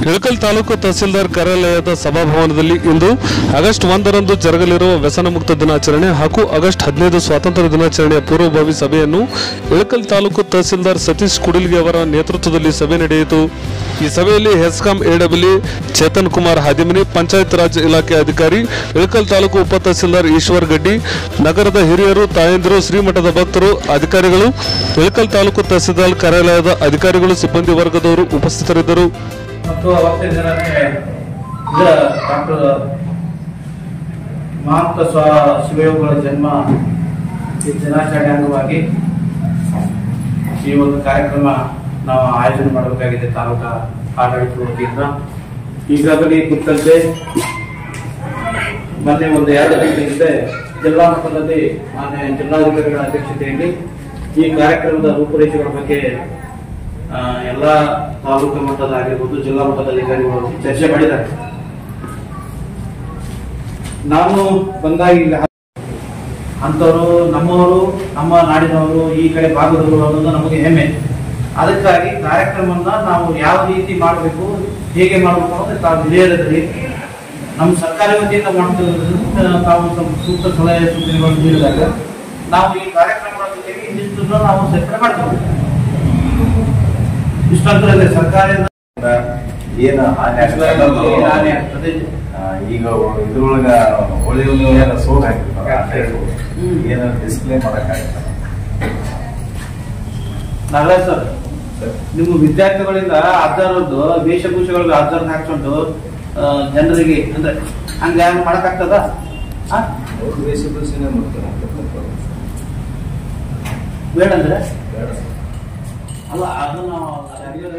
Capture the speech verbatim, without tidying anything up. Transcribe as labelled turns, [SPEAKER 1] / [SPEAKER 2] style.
[SPEAKER 1] ಇಳಕಲ್ ತಾಲೂಕು ತಹಸೀಲ್ದಾರ್ ಕಾರ್ಯಾಲಯದ ಸಭಾಭವನದಲ್ಲಿ ಇಂದು ಆಗಸ್ಟ್ ಒಂದರಂದು ಜರುಗಲಿರುವ ವ್ಯಸನ ಮುಕ್ತ ದಿನಾಚರಣೆ ಹಾಗೂ ಆಗಸ್ಟ್ ಹದಿನೈದು ಸ್ವಾತಂತ್ರ್ಯ ದಿನಾಚರಣೆಯ ಪೂರ್ವಭಾವಿ ಸಭೆಯನ್ನು ಇಳಕಲ್ ತಾಲೂಕು ತಹಸೀಲ್ದಾರ್ ಸತೀಶ್ ಕುಡಿಲ್ಗಿ ಅವರ ನೇತೃತ್ವದಲ್ಲಿ ಸಭೆ ನಡೆಯಿತು. ಈ ಸಭೆಯಲ್ಲಿ ಹೆಸ್ಕಾಂ ಎಡಬ್ಲ್ಯೂ ಚೇತನ್ ಕುಮಾರ್ ಹಾದಿಮನಿ, ಪಂಚಾಯತ್ ರಾಜ್ ಇಲಾಖೆ ಅಧಿಕಾರಿ, ಇಳಕಲ್ ತಾಲೂಕು ಉಪ ತಹಸೀಲ್ದಾರ್ ಈಶ್ವರ್ ಗಡ್ಡಿ, ನಗರದ ಹಿರಿಯರು, ತಾಯಂದಿರು, ಶ್ರೀಮಠದ ಭಕ್ತರು, ಅಧಿಕಾರಿಗಳು, ಇಳಕಲ್ ತಾಲೂಕು ತಹಸೀಲ್ದಾರ್ ಕಾರ್ಯಾಲಯದ ಅಧಿಕಾರಿಗಳು, ಸಿಬ್ಬಂದಿ ವರ್ಗದವರು ಉಪಸ್ಥಿತರಿದ್ದರು.
[SPEAKER 2] ಮತ್ತು ಅವತ್ತಿನ ದಿನಕ್ಕೆ ಡಾಕ್ಟರ್ ಮಹಾಂತ ಸ್ವ ಶಿವಯೋಗಿಗಳ ಜನ್ಮ ದಿನಾಚರಣೆ ಅಂಗವಾಗಿ ಈ ಒಂದು ಕಾರ್ಯಕ್ರಮ ನಾವು ಆಯೋಜನೆ ಮಾಡಬೇಕಾಗಿದೆ. ತಾಲೂಕಾ ಆಡಳಿತ ವತಿಯಿಂದ ಈಗಾಗಲೇ ಕುರಿತಂತೆ ಮೊನ್ನೆ ಒಂದು ಎರಡು ಗಂಟೆ ಹಿಂದೆ ಜಿಲ್ಲಾ ಮಟ್ಟದಲ್ಲಿ ಮಾನ್ಯ ಜಿಲ್ಲಾಧಿಕಾರಿಗಳ ಅಧ್ಯಕ್ಷತೆಯಲ್ಲಿ ಈ ಕಾರ್ಯಕ್ರಮದ ರೂಪುರೇಷೆಗಳ ಬಗ್ಗೆ ಎಲ್ಲ ತಾಲೂಕು ಮಟ್ಟದ ಆಗಿರ್ಬೋದು, ಜಿಲ್ಲಾ ಮಟ್ಟದ ಅಧಿಕಾರಿಗಳು ಚರ್ಚೆ ಮಾಡಿದ್ದಾರೆ. ನಾನು ಬಂದಾಗ ಅಂತವರು ನಮ್ಮವರು, ನಮ್ಮ ನಾಡಿನವರು, ಈ ಕಡೆ ಭಾಗದವರು ಅನ್ನೋದು ನಮಗೆ ಹೆಮ್ಮೆ. ಅದಕ್ಕಾಗಿ ಕಾರ್ಯಕ್ರಮವನ್ನ ನಾವು ಯಾವ ರೀತಿ ಮಾಡಬೇಕು, ಹೇಗೆ ಮಾಡಬೇಕು ಅನ್ನೋದು ತಾವು ಹಿರಿಯರಲ್ಲಿ ನಮ್ಮ ಸರ್ಕಾರಿ ವತಿಯಿಂದ ಮಾಡ್ತಿರೋದ್ರಿಂದ ತಾವು ಸೂಕ್ತ ಸಲಹೆ ಸೂಚನೆಗಳನ್ನು ನೀಡಿದಾಗ ನಾವು ಈ ಕಾರ್ಯಕ್ರಮಗಳ ಜೊತೆಗೆ ಇನ್ನಿಷ್ಟು ನಾವು ಸೇರ್ಪಡೆ ಮಾಡ್ತೇವೆ. ಇಷ್ಟಂದ್ರೆ ಸರ್ಕಾರದಿಂದ
[SPEAKER 3] ಏನು ಹಾನಿ
[SPEAKER 2] ಆಗ್ತದೆ,
[SPEAKER 3] ಈಗ ಇದ್ರೊಳಗ ಒಳ್ಳೆಯ ಸೋಗ್ ಹಾಕಿರ್ತಾರೆ, ಏನು ಡಿಸ್ಪ್ಲೇ ಮಾಡಕ್ಕಾಗಲ್ಲ.
[SPEAKER 2] ನಾಗರಾಜ್ ಸರ್, ನಿಮ್ಮ ವಿದ್ಯಾರ್ಥಿಗಳಿಂದ ಅರ್ಧರದ್ದು ವೇಷಭೂಷೆಗಳಿಗೆ ಅರ್ಧರ್ ಹಾಕೊಂಡು ಜನರಿಗೆ ಅಂದ್ರೆ ಹಂಗ ಮಾಡಕ್ಕಾಗ್ತದ?
[SPEAKER 3] ವೇಷಭೂಷಣೆ
[SPEAKER 2] ಬೇಡಂದ್ರೆ ಅಲ್ಲ, ಅದು ನಾವು